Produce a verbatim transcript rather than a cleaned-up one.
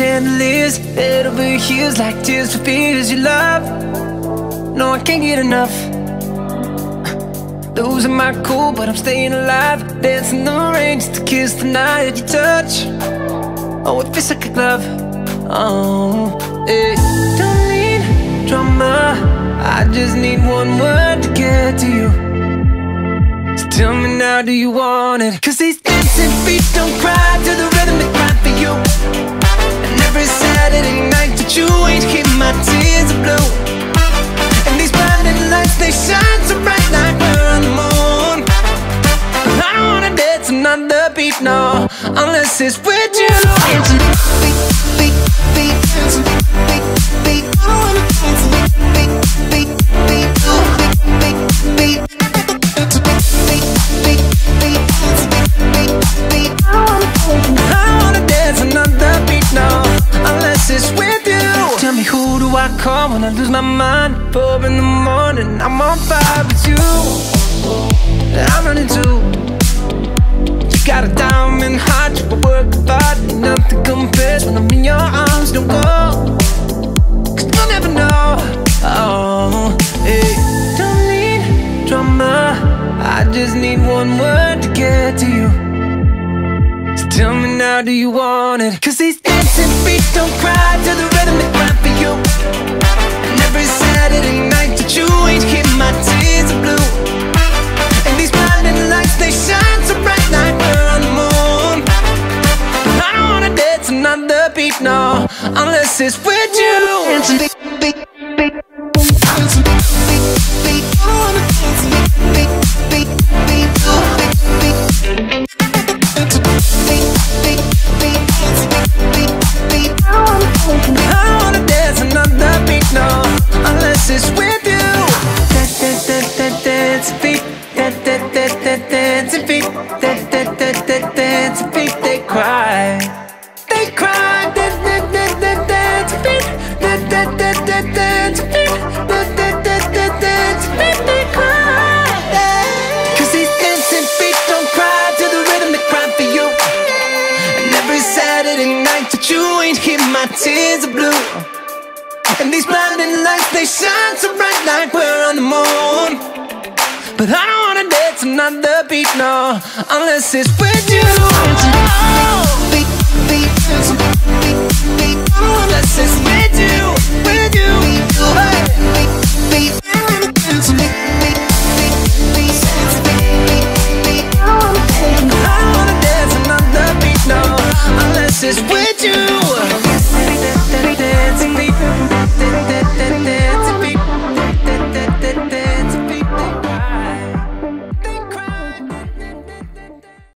chandeliers, head over heels like tears for fears you love. No, I can't get enough. Losing my cool, but I'm staying alive. Dancing the rain just to kiss the night that you touch. Oh, it feels like a glove. Oh, hey. Don't need drama, I just need one word to get to you. So tell me now, do you want it? Cause these dancing feet don't cry to the rhythm they cry for you. And every Saturday night that you ain't keep my tears are blue. And these blinding lights, they shine so bright like we're on the moon. But I don't wanna dance another beat, no, unless it's with you. Dancing beat, beat, beat, dancing beat, beat, I don't wanna dance beat, beat, beat, beat, beat, beat, beat. Tell me, who do I call when I lose my mind? Four in the morning, I'm on fire with you. I'm running too. You got a diamond heart, you work hard, nothing compares when I'm in your arms. Don't go, cause you'll never know. Oh, hey. Don't need drama, I just need one word to get to you. So tell me now, do you want it? Cause these dancing feet don't cry to the rhythm they cry for you. And every Saturday night that you ain't keep my tears are blue. And these blinding lights, they shine so bright like we're on the moon. But I don't wanna dance another beat, no, unless it's with you. Dancing beat, beat, beat, dancing beat, beat, beat. I don't wanna dance beat, beat, beat, beat, beat, beat. I don't wanna dance another beat, no, unless it's with you. Dance feet, dance feet, dance feet, they cry, they cry. Dance feet, dance feet, dance feet, they cry. Cause these dancing feet don't cry to the rhythm they cry for you. And every Saturday night that you ain't keep my tears are blue. And these blinding lights, they shine so bright like we're on the moon. But I don't wanna dance another beat, no, unless it's with you. Oh, beat, beat, beat, beat, beat, unless it's